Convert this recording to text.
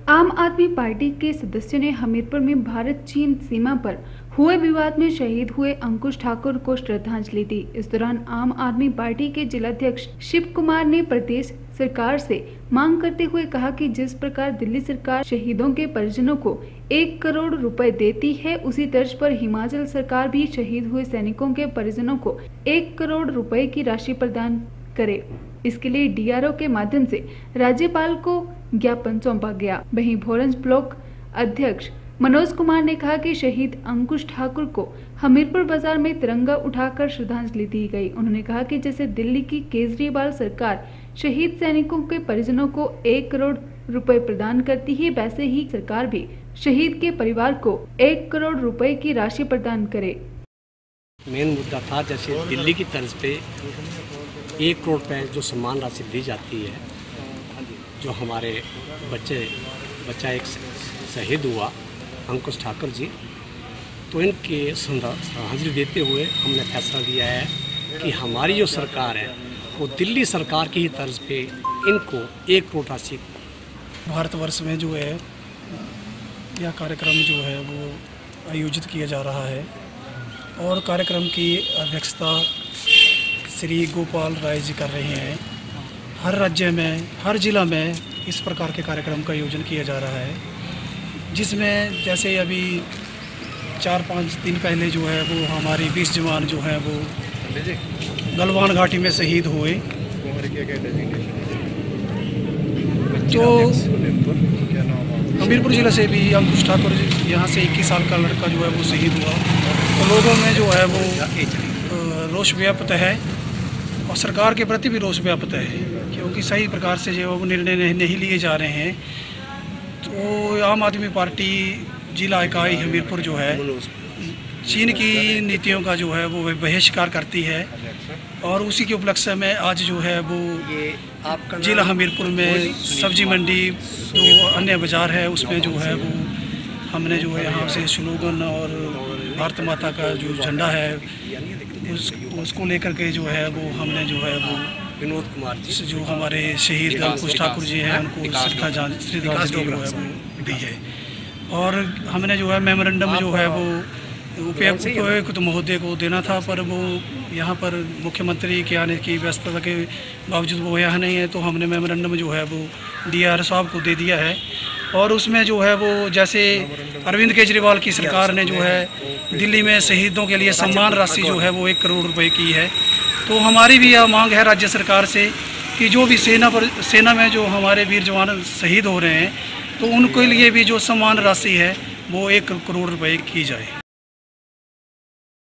आम आदमी पार्टी के सदस्यों ने हमीरपुर में भारत चीन सीमा पर हुए विवाद में शहीद हुए अंकुश ठाकुर को श्रद्धांजलि दी। इस दौरान आम आदमी पार्टी के जिलाध्यक्ष शिव कुमार ने प्रदेश सरकार से मांग करते हुए कहा कि जिस प्रकार दिल्ली सरकार शहीदों के परिजनों को 1 करोड़ रुपए देती है, उसी तर्ज पर हिमाचल सरकार भी शहीद हुए सैनिकों के परिजनों को 1 करोड़ रुपए की राशि प्रदान करे। इसके लिए डीआरओ के माध्यम से राज्यपाल को ज्ञापन सौंपा गया। वहीं भोरंज ब्लॉक अध्यक्ष मनोज कुमार ने कहा कि शहीद अंकुश ठाकुर को हमीरपुर बाजार में तिरंगा उठाकर श्रद्धांजलि दी गई। उन्होंने कहा कि जैसे दिल्ली की केजरीवाल सरकार शहीद सैनिकों के परिजनों को 1 करोड़ रुपए प्रदान करती है, वैसे ही सरकार भी शहीद के परिवार को 1 करोड़ रुपए की राशि प्रदान करे। मेन मुद्दा था जैसे दिल्ली की तर्ज पे 1 करोड़ रुपए जो सम्मान राशि दी जाती है, जो हमारे बच्चा एक शहीद हुआ अंकुश ठाकुर जी, तो इनके श्रद्धांजलि देते हुए हमने फैसला दिया है कि हमारी जो सरकार है वो दिल्ली सरकार की ही तर्ज पे इनको 1 करोड़ राशि। भारतवर्ष में जो है यह कार्यक्रम जो है वो आयोजित किया जा रहा है और कार्यक्रम की अध्यक्षता श्री गोपाल राय जी कर रहे हैं। हर राज्य में, हर जिला में इस प्रकार के कार्यक्रम का आयोजन किया जा रहा है, जिसमें जैसे अभी 4-5 दिन पहले जो है वो हमारे 20 जवान जो हैं वो गलवान घाटी में शहीद हुए। तो हमीरपुर जिला से भी अंकुश ठाकुर यहाँ से 21 साल का लड़का जो है वो शहीद हुआ। तो लोगों में जो है वो रोष व्याप्त है और सरकार के प्रति भी रोष व्याप्त है, क्योंकि सही प्रकार से जो निर्णय नहीं लिए जा रहे हैं। तो आम आदमी पार्टी जिला इकाई हमीरपुर जो है चीन की नीतियों का जो है वो बहिष्कार करती है और उसी के उपलक्ष्य में आज जो है वो जिला हमीरपुर में सब्जी मंडी जो अन्य बाज़ार है उसमें जो है वो हमने जो है यहाँ से स्लोगन और भारत माता का जो झंडा है उसको लेकर के जो है वो हमने जो है वो विनोद कुमार जी जो हमारे शहीद अंकुश ठाकुर जी हैं उनको श्रद्धांजलि जो है वो दी है। और हमने जो है मेमोरेंडम जो है वो उपायुक्त महोदय को देना था, पर वो यहाँ पर मुख्यमंत्री के आने की व्यस्तता के बावजूद वो यहाँ नहीं है, तो हमने मेमोरेंडम जो है वो डीआर साहब को दे दिया है। और उसमें जो है वो जैसे अरविंद केजरीवाल की सरकार ने जो है दिल्ली में शहीदों के लिए सम्मान राशि जो है वो 1 करोड़ रुपए की है, तो हमारी भी यह मांग है राज्य सरकार से कि जो भी सेना में जो हमारे वीर जवान शहीद हो रहे हैं तो उनके लिए भी जो सम्मान राशि है वो 1 करोड़ रुपए की जाए।